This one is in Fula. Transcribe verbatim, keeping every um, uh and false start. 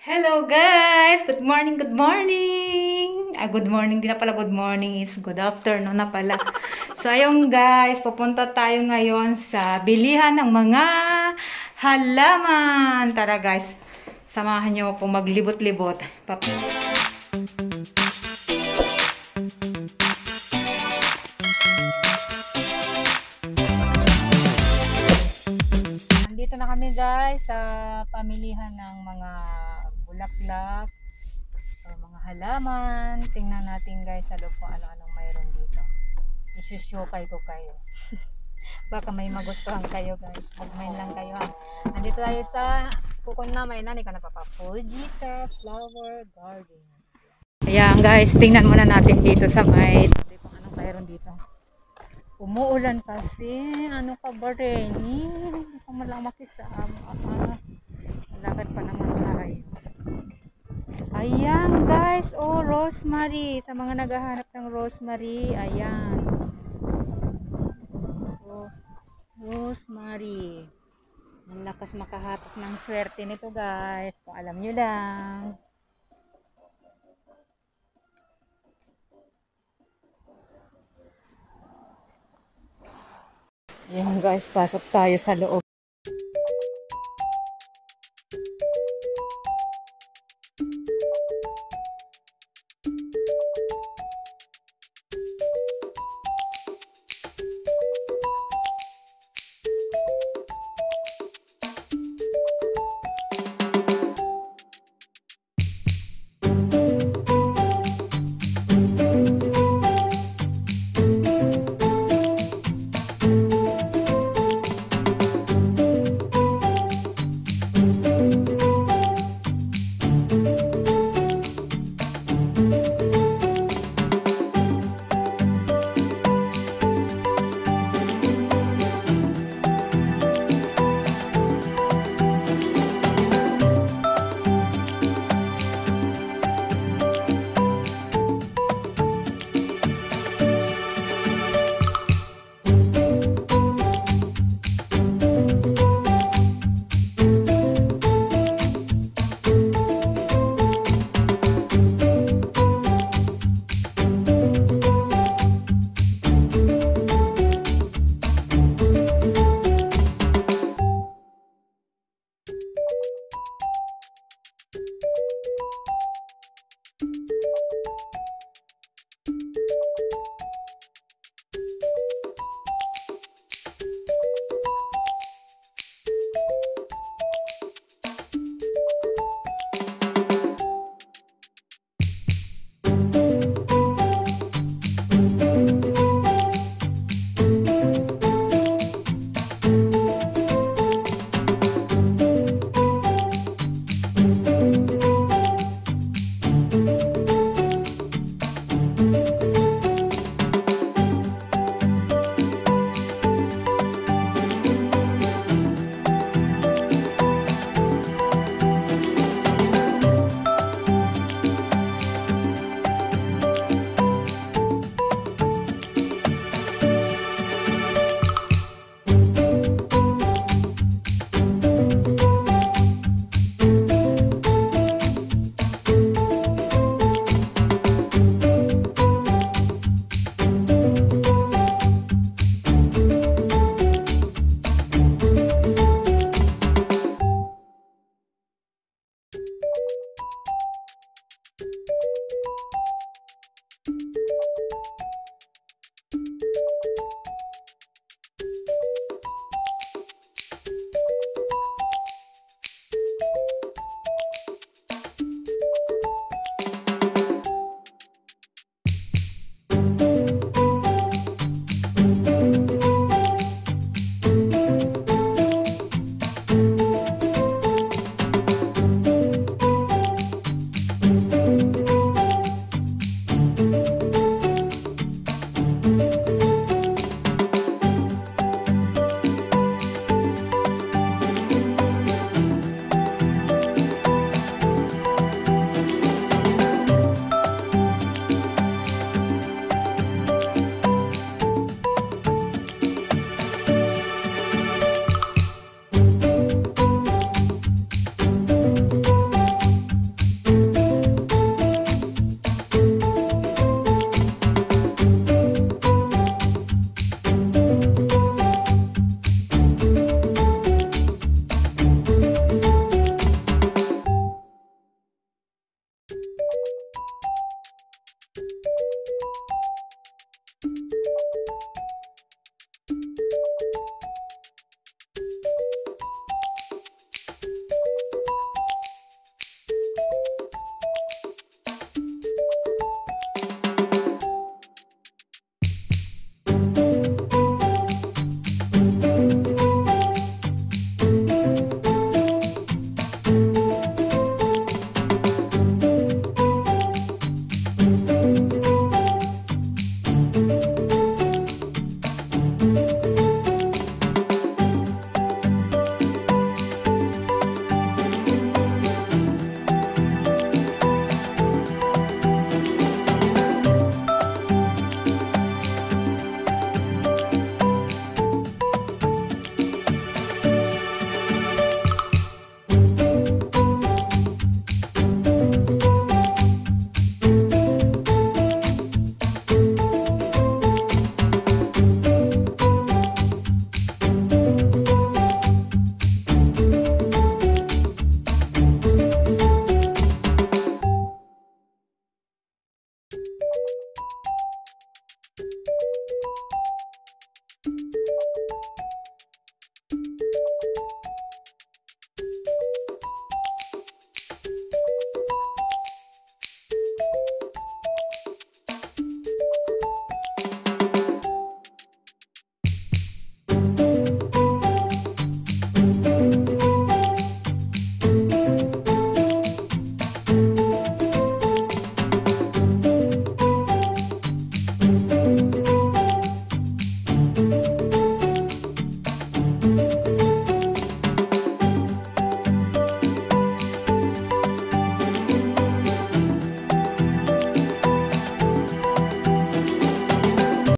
Hello guys! Good morning, good morning! Ah, good morning, di na pala good morning is good afternoon na pala. So ayun guys, pupunta tayo ngayon sa bilihan ng mga halaman. Tara guys, samahan nyo ako maglibot-libot. Pap Nandito na kami guys sa pamilihan ng mga bulaklak o mga halaman. Tingnan natin guys sa loob kung ano-anong mayroon dito. Isusukay ko kayo. Baka may magustuhan kayo guys. Magmain lang kayo ha. Nandito tayo sa Kukon na may nani ka na papa. Fujita Flower Garden. Ayan guys, tingnan muna natin dito sa may kung anong mayroon dito. Umuulan kasi. Ano ka ba rin? Hindi ka malang makisama. Ah, Malakad pa naman tayo. Ayan guys, oh rosemary. Sa mga naghahanap ng rosemary, ayan. Oh, rosemary. Ang lakas makahatak ng swerte nito guys. Kung alam nyo lang. Ayan guys, pasok tayo sa loob.